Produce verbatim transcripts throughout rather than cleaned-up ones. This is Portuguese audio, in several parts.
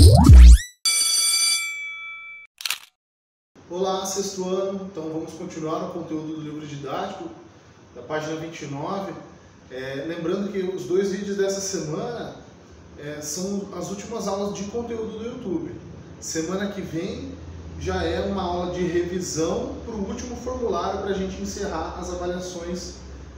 Olá, sexto ano, então vamos continuar no conteúdo do livro didático, da página vinte e nove. É, lembrando que os dois vídeos dessa semana é, são as últimas aulas de conteúdo do YouTube. Semana que vem já é uma aula de revisão para o último formulário para a gente encerrar as avaliações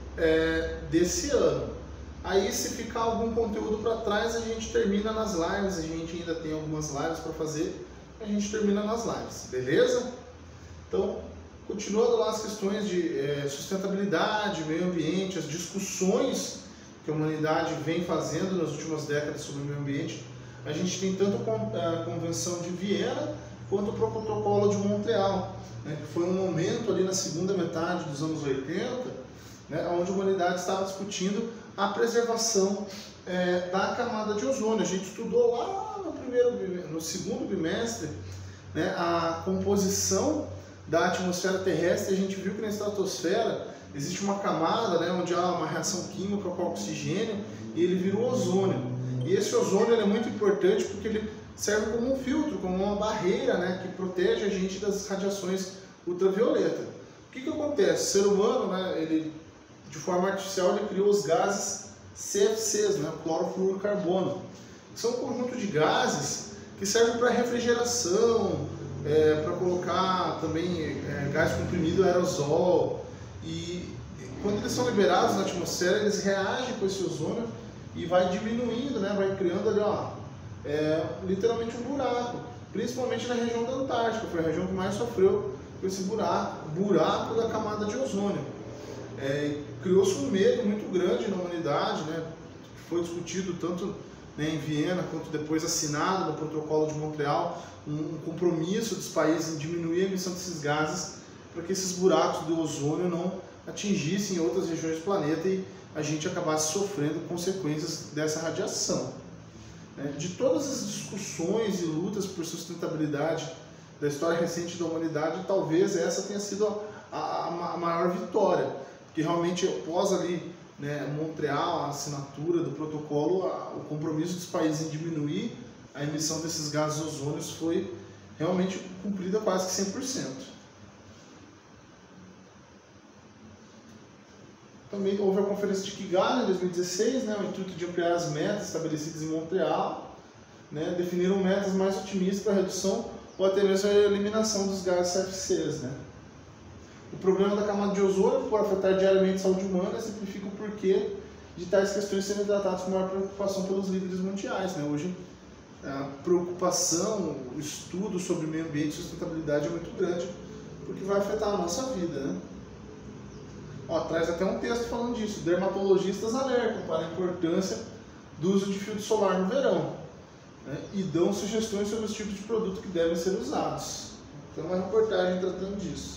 é, desse ano. Aí, se ficar algum conteúdo para trás, a gente termina nas lives. A gente ainda tem algumas lives para fazer, a gente termina nas lives, beleza? Então, continuando lá as questões de é, sustentabilidade, meio ambiente, as discussões que a humanidade vem fazendo nas últimas décadas sobre o meio ambiente, a gente tem tanto a Convenção de Viena quanto o Protocolo de Montreal, né, que foi um momento ali na segunda metade dos anos oitenta, né, onde a humanidade estava discutindo a preservação é, da camada de ozônio. A gente estudou lá no, primeiro, no segundo bimestre, né, a composição da atmosfera terrestre. A gente viu que na estratosfera existe uma camada, né, onde há uma reação química com o oxigênio e ele vira o ozônio. E esse ozônio ele é muito importante porque ele serve como um filtro, como uma barreira, né, que protege a gente das radiações ultravioletas. O que que acontece? O ser humano, né, ele, de forma artificial, ele criou os gases C F Cs, né, clorofluorocarbono. São um conjunto de gases que servem para refrigeração, é, para colocar também é, gás comprimido, aerosol. E quando eles são liberados na atmosfera, eles reagem com esse ozônio e vai diminuindo, né, vai criando ali, ó, é, literalmente um buraco, principalmente na região da Antártica. Foi a região que mais sofreu com esse buraco, buraco da camada de ozônio. É, criou-se um medo muito grande na humanidade, né, que foi discutido tanto, né, em Viena quanto depois assinado no Protocolo de Montreal, um, um compromisso dos países em diminuir a emissão desses gases para que esses buracos do ozônio não atingissem outras regiões do planeta e a gente acabasse sofrendo consequências dessa radiação. De todas as discussões e lutas por sustentabilidade da história recente da humanidade, talvez essa tenha sido a, a, a maior vitória, porque realmente após ali, né, Montreal, a assinatura do protocolo, a, o compromisso dos países em diminuir a emissão desses gases ozônios foi realmente cumprida quase que cem por cento. Também houve a Conferência de Kigali em dois mil e dezesseis, né, o intuito de ampliar as metas estabelecidas em Montreal, né, definiram metas mais otimistas para a redução ou até mesmo a eliminação dos gases C F Cs. Né. O problema da camada de ozônio, por afetar diariamente a saúde humana, simplifica o porquê de tais questões serem tratadas com maior preocupação pelos líderes mundiais. Né. Hoje, a preocupação, o estudo sobre meio ambiente e sustentabilidade é muito grande, porque vai afetar a nossa vida. Né. Ó, traz até um texto falando disso. Dermatologistas alertam para a importância do uso de filtro solar no verão, né, e dão sugestões sobre os tipos de produto que devem ser usados. Tem uma reportagem tratando disso.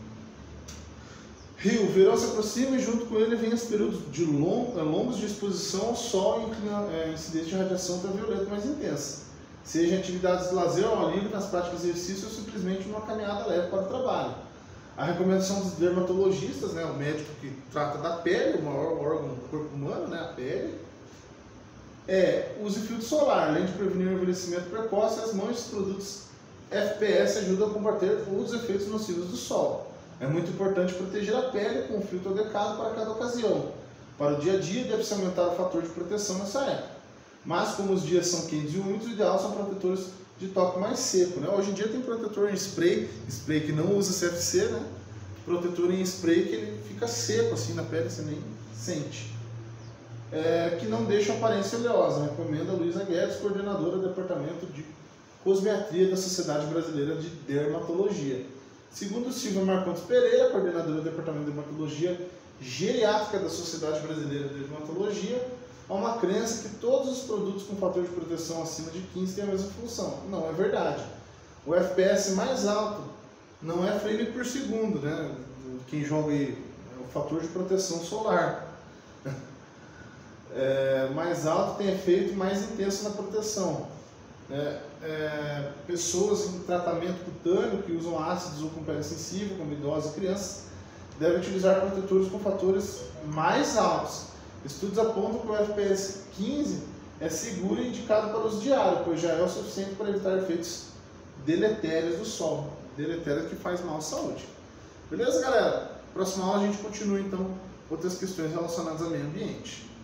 Rio, o verão se aproxima e junto com ele vem os períodos de long, longos de exposição ao sol e é, incidência de radiação ultravioleta mais intensa, seja em atividades de lazer ao ar livre, nas práticas de exercício ou simplesmente numa caminhada leve para o trabalho. A recomendação dos dermatologistas, né, o médico que trata da pele, o maior órgão do corpo humano, né, a pele, é use filtro solar, além de prevenir o envelhecimento precoce. As mãos de produtos F P S ajudam a combater os efeitos nocivos do sol. É muito importante proteger a pele com um filtro adequado para cada ocasião. Para o dia a dia, deve-se aumentar o fator de proteção nessa época. Mas, como os dias são quentes e úmidos, o ideal são protetores de toque mais seco. Né? Hoje em dia tem protetor em spray, spray que não usa C F C, né? Protetor em spray que ele fica seco assim na pele, você nem sente. É, que não deixa aparência oleosa. Recomenda a Luísa Guedes, coordenadora do Departamento de Cosmetria da Sociedade Brasileira de Dermatologia. Segundo Silvia Marcondes Pereira, coordenadora do Departamento de Dermatologia Geriátrica da Sociedade Brasileira de Dermatologia, há uma crença que todos os produtos com fator de proteção acima de quinze têm a mesma função. Não é verdade. O F P S mais alto não é frame por segundo, né? Quem joga aí é o fator de proteção solar. É, mais alto tem efeito mais intenso na proteção. É, é, pessoas em tratamento cutâneo que usam ácidos ou com pele sensível, como idosos e crianças, devem utilizar protetores com fatores mais altos. Estudos apontam que o F P S quinze é seguro e indicado para uso diário, pois já é o suficiente para evitar efeitos deletérios do sol, deletérios que faz mal à saúde. Beleza, galera? Próxima aula a gente continua então outras questões relacionadas ao meio ambiente.